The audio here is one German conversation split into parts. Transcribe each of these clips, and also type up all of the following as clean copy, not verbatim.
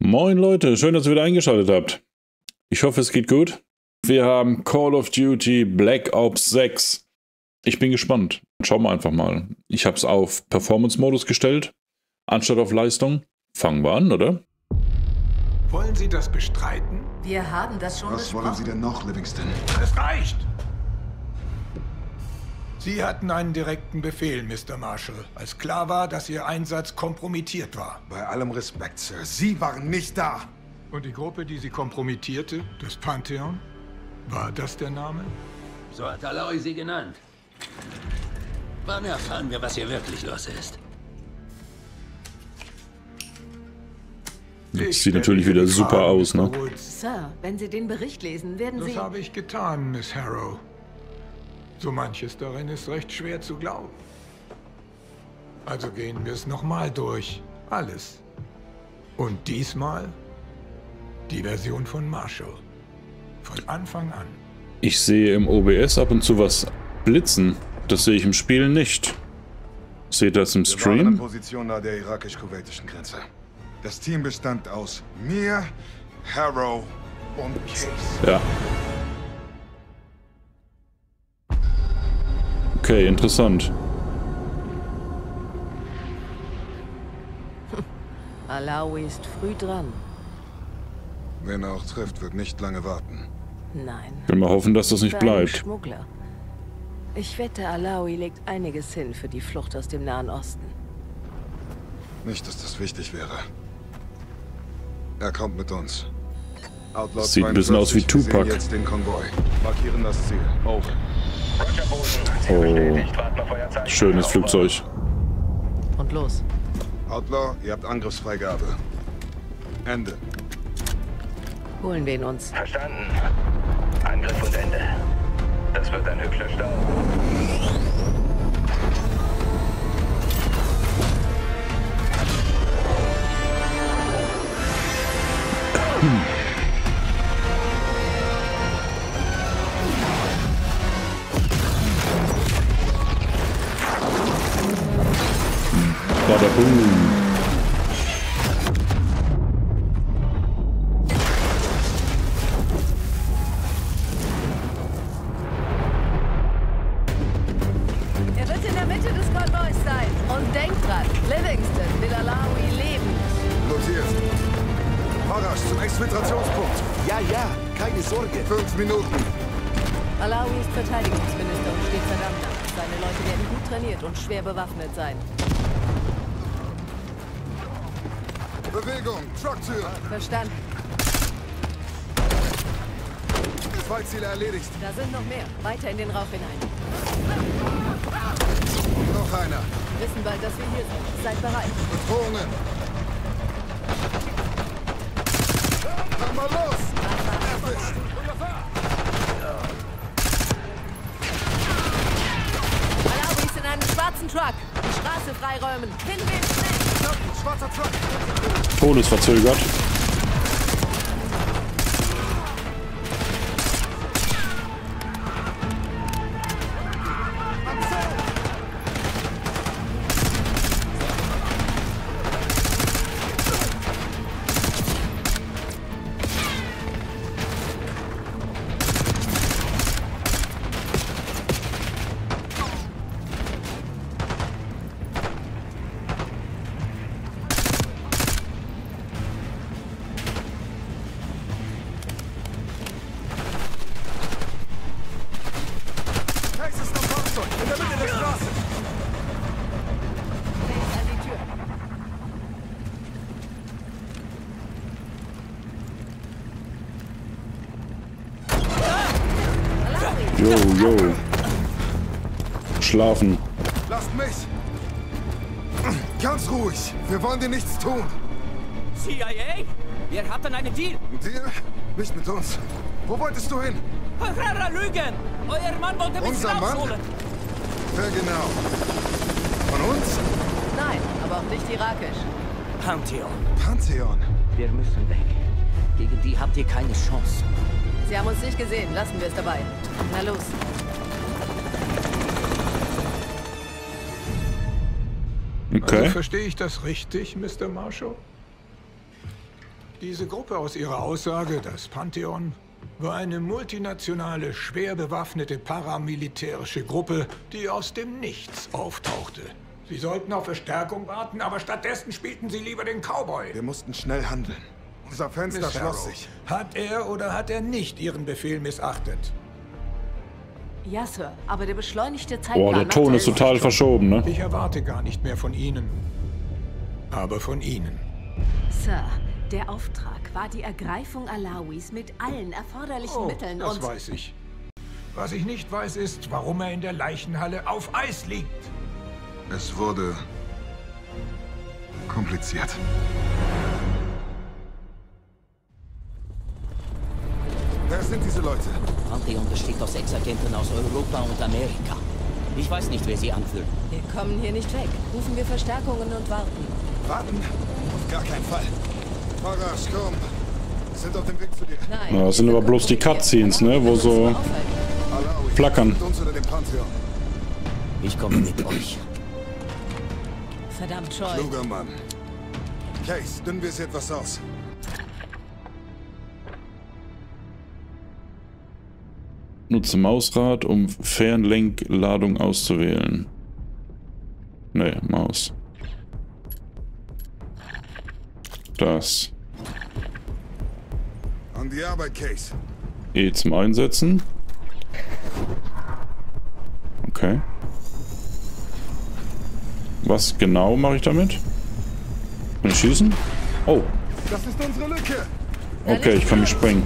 Moin Leute, schön, dass ihr wieder eingeschaltet habt. Ich hoffe, es geht gut. Wir haben Call of Duty Black Ops 6. Ich bin gespannt. Schauen wir einfach mal. Ich habe es auf Performance-Modus gestellt, anstatt auf Leistung. Fangen wir an, oder? Wollen Sie das bestreiten? Wir haben das schon Was wollen Sie denn noch, Livingston? Es reicht! Sie hatten einen direkten Befehl, Mr. Marshall, als klar war, dass Ihr Einsatz kompromittiert war. Bei allem Respekt, Sir. Sie waren nicht da. Und die Gruppe, die Sie kompromittierte, das Pantheon? War das der Name? So hat Alaoi sie genannt. Wann erfahren wir, was hier wirklich los ist? Das sieht natürlich wieder super aus, ne? Sir, wenn Sie den Bericht lesen, werden Sie... Das habe ich getan, Miss Harrow. So manches darin ist recht schwer zu glauben. Also gehen wir es nochmal durch. Alles. Und diesmal die Version von Marshall. Von Anfang an. Ich sehe im OBS ab und zu was blitzen. Das sehe ich im Spiel nicht. Seht ihr das im Wir waren in Stream? Position nahe der irakisch-kuwaitischen Grenze. Das Team bestand aus mir, Harrow und Case. Ja. Okay, interessant. Alawi ist früh dran. Wenn er auch trifft, wird nicht lange warten. Nein. Ich will mal hoffen, dass das nicht Für einen bleibt. Schmuggler. Ich wette, Alawi legt einiges hin für die Flucht aus dem Nahen Osten. Nicht, dass das wichtig wäre. Er kommt mit uns. Outlaw Sieht ein bisschen aus wie 42, wir sehen Tupac. jetzt den Konvoi. Markieren das Ziel. Over. Oh, schönes Flugzeug. Und los. Outlaw, ihr habt Angriffsfreigabe. Ende. Holen wir ihn uns. Verstanden. Angriff und Ende. Das wird ein hübscher Stau. Bada boom. Er wird in der Mitte des Konvois sein. Und denkt dran, Livingston will Alawi leben. Notiert. Parasch zum Exfiltrationspunkt. Ja, keine Sorge. 5 Minuten. Alawi ist Verteidigungsminister und steht verdammt nach. Seine Leute werden gut trainiert und schwer bewaffnet sein. Bewegung. Trucktür. Verstanden. 2 Ziele erledigt. Da sind noch mehr. Weiter in den Rauch hinein. Noch einer. Wir wissen bald, dass wir hier sind. Seid bereit. Bedrohungen. Mach mal los. Erwischt. Alawi ist in einem schwarzen Truck. Die Straße freiräumen. Finden wir ihn schnell. Schwarzer Truck. Todesverzögert. Case ist am Fahrzeug. In der Mitte der Straße. An die Tür. Jo. Schlafen. Lasst mich. Ganz ruhig. Wir wollen dir nichts tun. CIA? Wir hatten einen Deal. Dir? Nicht mit uns. Wo wolltest du hin? Herrera lügen! Euer Mann wollte mich Unser Mann? rausholen. Wer genau? Von uns? Nein, aber auch nicht irakisch. Pantheon. Pantheon. Wir müssen weg. Gegen die habt ihr keine Chance. Sie haben uns nicht gesehen. Lassen wir es dabei. Na los. Okay. Also verstehe ich das richtig, Mr. Marshall? Diese Gruppe aus ihrer Aussage, das Pantheon, war eine multinationale, schwer bewaffnete paramilitärische Gruppe, die aus dem Nichts auftauchte. Sie sollten auf Verstärkung warten, aber stattdessen spielten sie lieber den Cowboy. Wir mussten schnell handeln. Unser Fenster Miss schloss Harrow, sich. hat er oder hat er nicht Ihren Befehl missachtet? Ja, Sir, aber der beschleunigte Zeitplan... Boah, der Ton machte ist es- total verschoben, ne? Ich erwarte gar nicht mehr von Ihnen. Aber von Ihnen. Sir, der Auftrag war die Ergreifung Alawis mit allen erforderlichen Mitteln das und... weiß ich. Was ich nicht weiß, ist, warum er in der Leichenhalle auf Eis liegt. Es wurde kompliziert. Wer sind diese Leute? Pantheon besteht aus Ex-Agenten aus Europa und Amerika. Ich weiß nicht, wer sie anführt. Wir kommen hier nicht weg. Rufen wir Verstärkungen und warten. Warten? Auf gar keinen Fall. Faras, komm. Wir sind auf dem Weg zu dir. Nein. Ja, das sind aber bloß die Cutscenes, ne? Wo so Alawi, flackern. mit uns oder dem Pantheon? Ich komme mit euch. Verdammt, Troy. Kluger Mann. Case, dünnen wir sie etwas aus. Nutze Mausrad, um Fernlenkladung auszuwählen. Ne, Maus. Das. An die Arbeit, Case. E zum Einsetzen. Okay. Was genau mache ich damit? Kann ich schießen? Oh, Das ist unsere Lücke. okay, ich kann mich sprengen.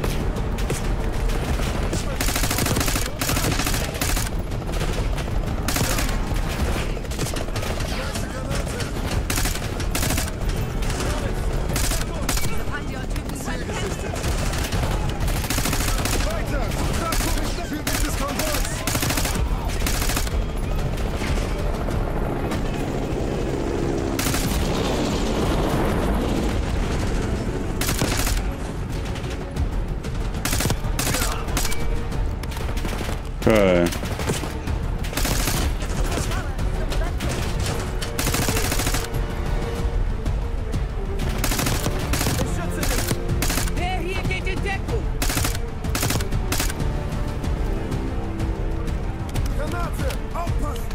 Weiter! Tragpunkt für dieses Konvois! Okay. Wer hier geht in Deckung? Granate! Aufpassen!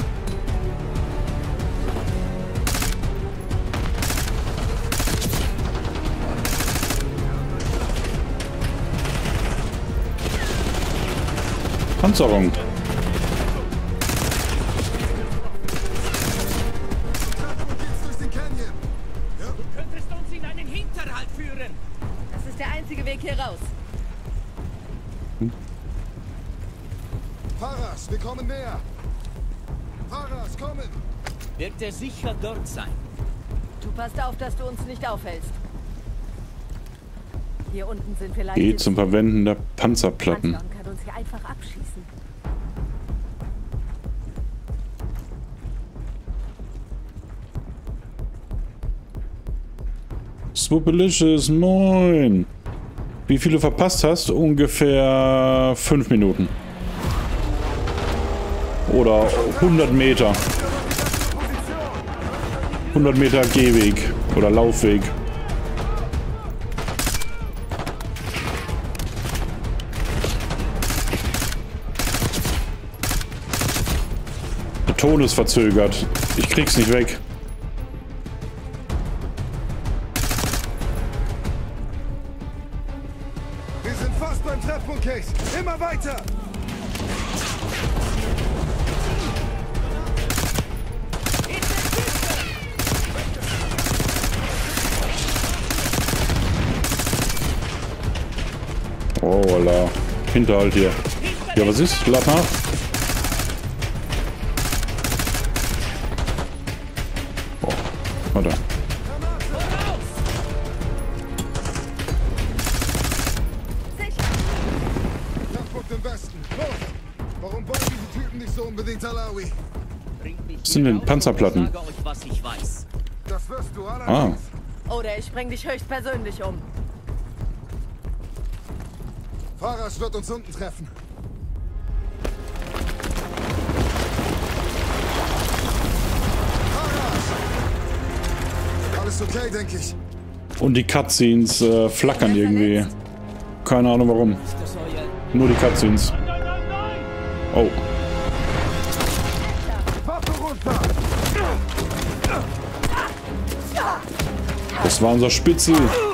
Panzerung. Tragpunkt geht's durch den Canyon. Könntest uns in einen Hinterhalt führen? Das ist der einzige Weg hier raus. Faras, wir kommen näher. Faras, kommen! Wird er sicher dort sein? Du passt auf, dass du uns nicht aufhältst. Hier unten sind wir leicht... E zum Verwenden der Panzerplatten. Pantheon kann uns hier einfach abschießen. Swoopalicious, moin. Wie viel du verpasst hast? Ungefähr 5 Minuten. Oder 100 Meter. 100 Meter Gehweg oder Laufweg. Der Ton ist verzögert. Ich krieg's nicht weg. Wir sind fast beim Treffpunkt, Case. Immer weiter! Oh, la. Hinterhalt hier. Ja, was ist? Lad nach. Oh, warte. Treffpunkt im Westen. Los! Warum wollen diese Typen nicht so unbedingt Alawi? Bringt mich Was sind denn hier raus Panzerplatten? und ich sage euch, was ich weiß. Das wirst du allerdings. Oder ich bring dich höchstpersönlich um. Faras wird uns unten treffen. Faras! Alles okay, denke ich. Und die Cutscenes flackern irgendwie. Keine Ahnung warum. Nur die Cutscenes. Oh. Das war unser Spitzel.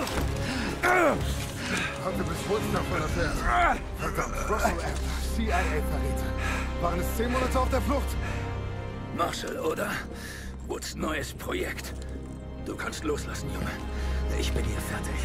Waren es 10 Monate auf der Flucht? Marshall, oder? Woods neues Projekt. Du kannst loslassen, Junge. Ich bin hier fertig.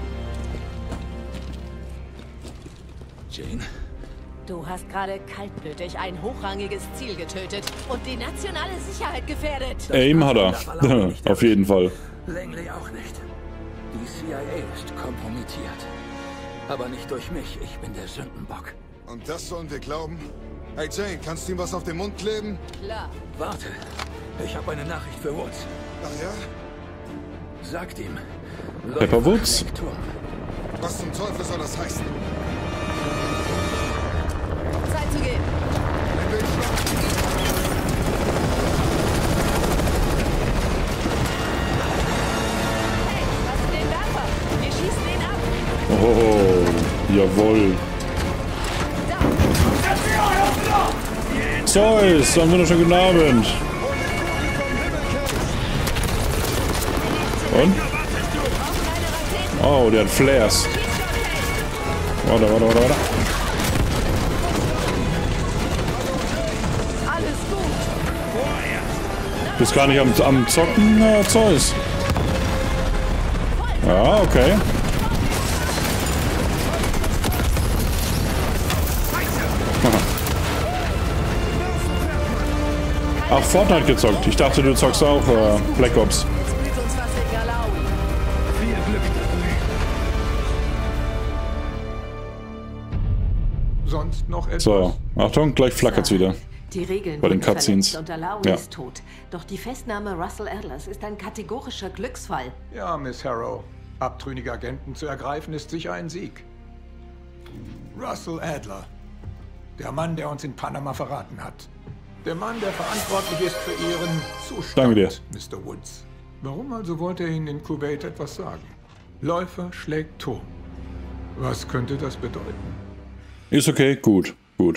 Jane? Du hast gerade kaltblütig ein hochrangiges Ziel getötet und die nationale Sicherheit gefährdet. Aim hat er. Auf jeden Fall. Langley auch nicht. Die CIA ist kompromittiert. Aber nicht durch mich. Ich bin der Sündenbock. Und das sollen wir glauben? Hey Jane, kannst du ihm was auf den Mund kleben? Klar. Warte. Ich habe eine Nachricht für Woods. Ach ja? Sagt ihm. Pepper Woods? Was zum Teufel soll das heißen? Zeit zu gehen. Hey, was ist den Werfer? Wir schießen ihn ab. Oh, jawohl. Zeus, einen wunderschönen guten Abend. Und? Oh, der hat Flares. Warte. Alles gut. Bist gar nicht am Zocken, Zeus. Ja, okay. Ach, Fortnite gezockt. Ich dachte, du zockst auch Black Ops. Spielt uns was in Galawi. Viel Glück dabei. Sonst noch etwas? So, Achtung, gleich flackert's wieder. Die Regeln Bei den wurden Cutscenes. verletzt und Alawi Ja. ist tot. Doch die Festnahme Russell Adlers ist ein kategorischer Glücksfall. Ja, Miss Harrow. Abtrünnige Agenten zu ergreifen ist sicher ein Sieg. Russell Adler. Der Mann, der uns in Panama verraten hat. Der Mann, der verantwortlich ist für Ihren Zustand, Danke dir. Mr. Woods. Warum also wollte er Ihnen in Kuwait etwas sagen? Läufer schlägt Turm. Was könnte das bedeuten? Ist okay, gut.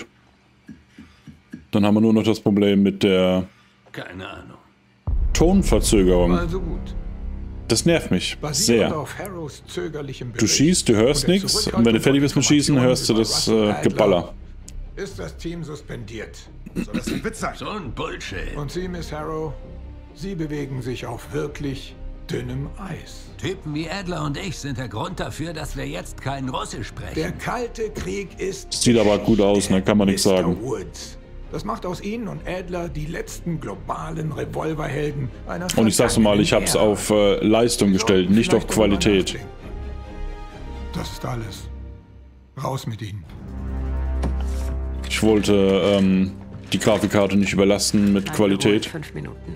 Dann haben wir nur noch das Problem mit der Keine Ahnung. Tonverzögerung. Also gut. Das nervt mich Basierend sehr. auf Harrows zögerlichem Du Bericht schießt, du hörst und der nichts und wenn du fertig bist mit Schießen, hörst du das Geballer. Ist das Team suspendiert. Soll das ein Witz sein? So ein Bullshit. Und Sie, Miss Harrow, Sie bewegen sich auf wirklich dünnem Eis. Typen wie Adler und ich sind der Grund dafür, dass wir jetzt kein Russisch sprechen. Der Kalte Krieg ist... Sieht aber gut aus, ne? Kann man nichts Mr. sagen. Woods. Das macht aus Ihnen und Adler die letzten globalen Revolverhelden einer Und ich sag's mal, ich hab's vergangenen auf Leistung Ära. gestellt, Sie nicht sollten auf vielleicht darüber Qualität. nachdenken. Das ist alles. Raus mit Ihnen. Ich wollte die Grafikkarte nicht überlasten mit Qualität. 5 Minuten.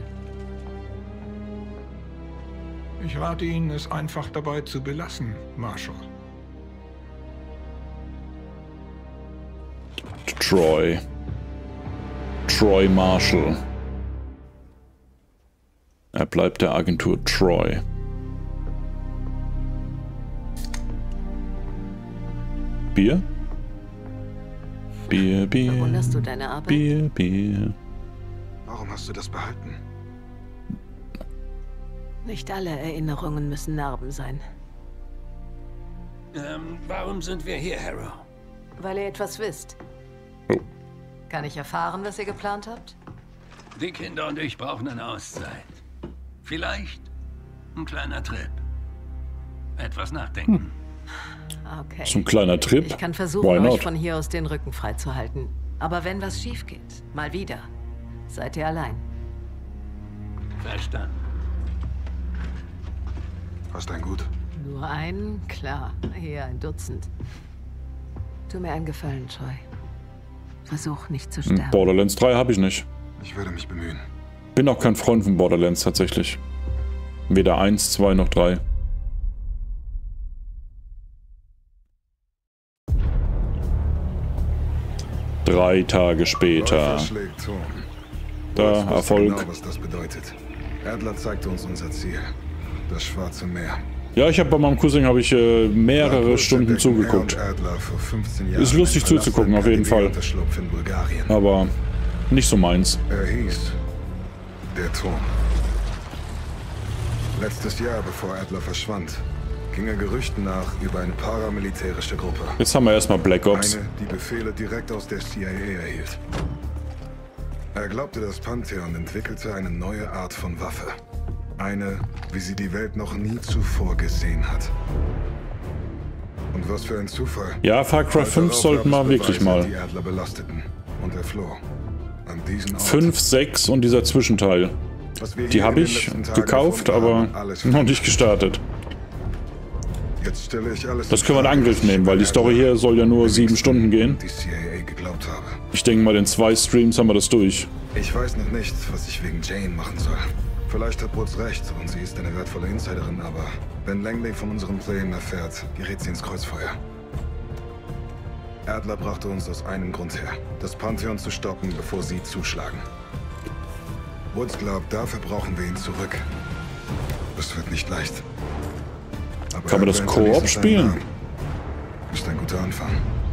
Ich rate Ihnen, es einfach dabei zu belassen, Marshall. Troy Marshall. Er bleibt der Agentur Troy. Bier? Bier. Bewunderst du deine Arbeit? Bier. Warum hast du das behalten? Nicht alle Erinnerungen müssen Narben sein. Warum sind wir hier, Harrow? Weil ihr etwas wisst. Oh. Kann ich erfahren, was ihr geplant habt? Die Kinder und ich brauchen eine Auszeit. Vielleicht ein kleiner Trip. Etwas nachdenken. Okay. So ein kleiner Trip. Ich kann versuchen, Why euch not? von hier aus den Rücken freizuhalten. Aber wenn was schief geht, mal wieder, seid ihr allein. Verstanden. Hast ein Gut? Nur einen? Klar, hier ein Dutzend. Tu mir einen Gefallen, Troy. Versuch nicht zu sterben. Borderlands 3 habe ich nicht. Ich werde mich bemühen. Bin auch kein Freund von Borderlands tatsächlich. Weder 1, 2 noch 3. Drei Tage später. Läufer schlägt Turm. Da, Woods wusste Erfolg. Genau, was das bedeutet. Adler zeigte uns unser Ziel. Das Schwarze Meer. Ja, ich habe bei meinem Cousin mehrere Stunden zugeguckt. Ist lustig zuzugucken, auf jeden Fall. Aber nicht so meins. Er hieß der Turm. Letztes Jahr, bevor Adler verschwand, ging er Gerüchten nach über eine paramilitärische Gruppe. Jetzt haben wir erstmal Black Ops. Eine, die Befehle direkt aus der CIA erhielt. Er glaubte, das Pantheon entwickelte eine neue Art von Waffe. Eine, wie sie die Welt noch nie zuvor gesehen hat. Und was für ein Zufall. Ja, Far Cry 5 sollten wir wirklich mal. Die Adler belasteten. Und er floh. An diesen Ort. 5, 6 und dieser Zwischenteil. Die habe ich gekauft, aber noch nicht gestartet. Jetzt stelle ich alles das können wir in Angriff nehmen, weil die Story hier soll ja nur 7 Stunden gehen. Die CIA geglaubt habe. Ich denke mal, in 2 Streams haben wir das durch. Ich weiß noch nicht, was ich wegen Jane machen soll. Vielleicht hat Woods recht und sie ist eine wertvolle Insiderin, aber wenn Langley von unserem Plänen erfährt, gerät sie ins Kreuzfeuer. Adler brachte uns aus einem Grund her, das Pantheon zu stoppen, bevor sie zuschlagen. Woods glaubt, dafür brauchen wir ihn zurück. Das wird nicht leicht. Aber kann man das Koop spielen? Ist ein guter Anfang.